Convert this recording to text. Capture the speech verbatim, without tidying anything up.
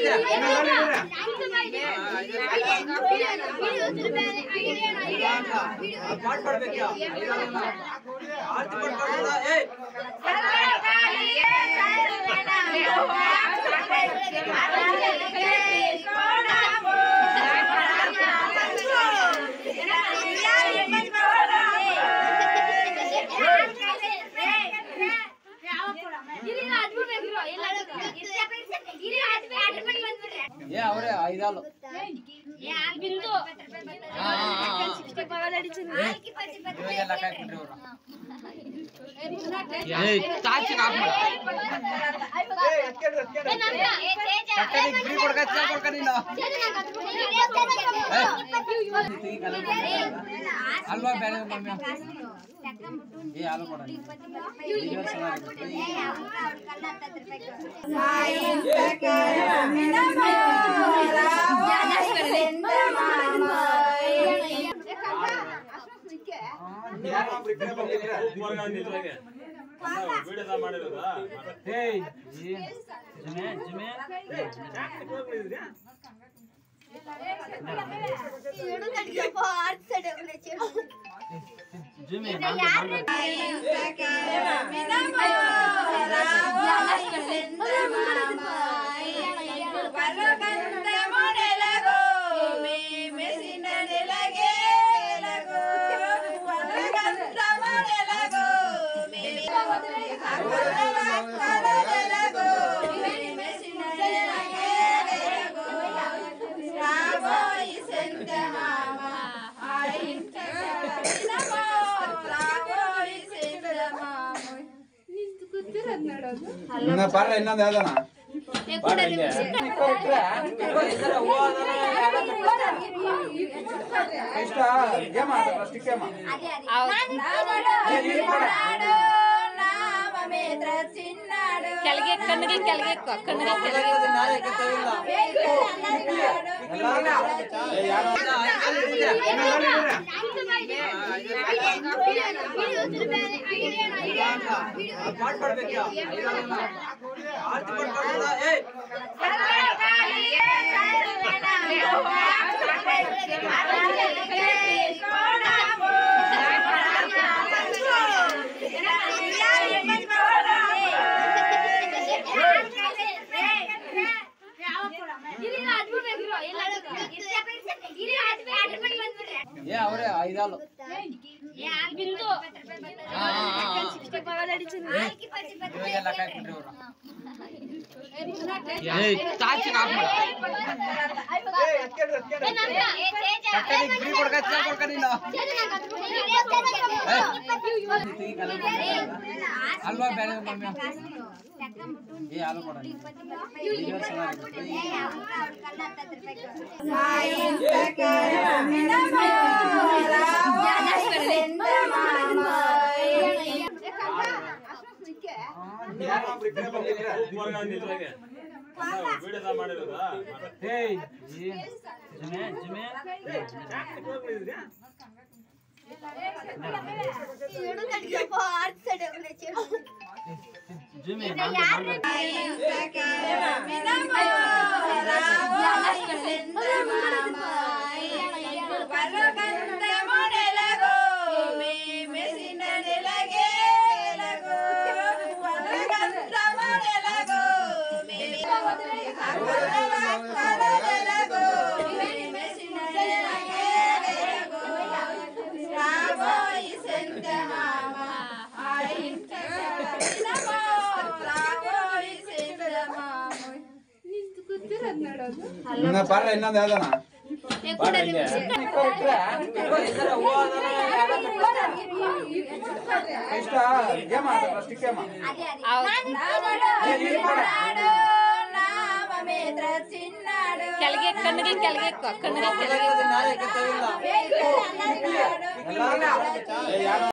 ये ಅವರೇ ಐದಾಲು ಬಿಂದು ಇವಾಗೆಲ್ಲ ಕಾಯ್ಬಿಟ್ರಿ ಅವರು ಏಯ್ ಚಾಚಿ ಆಫ್ ಮಾಡು ಕಟ್ಟಡಿ ಫ್ರೀ ಕೊಡ್ಕಚ್ಚ ಕೊಡ್ಕನಿಲ್ಲ ಅಲ್ವಾ ಬೇರೆ ಮಮ್ಮಿ ಏ ಹಾಲು ಕೊಡ ವಿಡಿಯೋಸ್ ಬರ್ರ ಇನ್ನೊಂದು ಯಾವ್ದಾನ ಇಷ್ಟ ಗೇಮ್ ಆಡ ಫಸ್ಟ್ ಗೇಮ್ ಕೆಳಗೆ ಕಣ್ಣಿಗೆ ಕೆಳಗೆ ಕಣ್ಣಿಗೆ ಏ ಅವರೇ ಐದಾಲು ಬಿಂದು ಇವಾಗೆಲ್ಲ ಕಾಯ್ಬಿಟ್ರಿ ಅವರು ಏಯ್ ಚಾಚಿ ಆಫ್ ಮಾಡು ಕಟ್ಟಡಿ ಫ್ರೀ ಕೊಡ್ಕಚ್ಚ ಕೊಡ್ಕನಿಲ್ಲ ಅಲ್ವಾ ಬೇರೆ ಮಮ್ಮಿ ಏ ಹಾಲು ಕೊಡ ವಿಡಿಯೋಸ್ ಬರ್ರ ಇನ್ನೊಂದು ಯಾವ್ದಾನ ಇಷ್ಟ ಗೇಮ್ ಆಡ ಫಸ್ಟ್ ಗೇಮ್ ಕೆಳಗೆ ಕಣ್ಣಿಗೆ ಕೆಳಗೆ ಕಣ್ಣಿಗೆ ಕೆಳಗೆ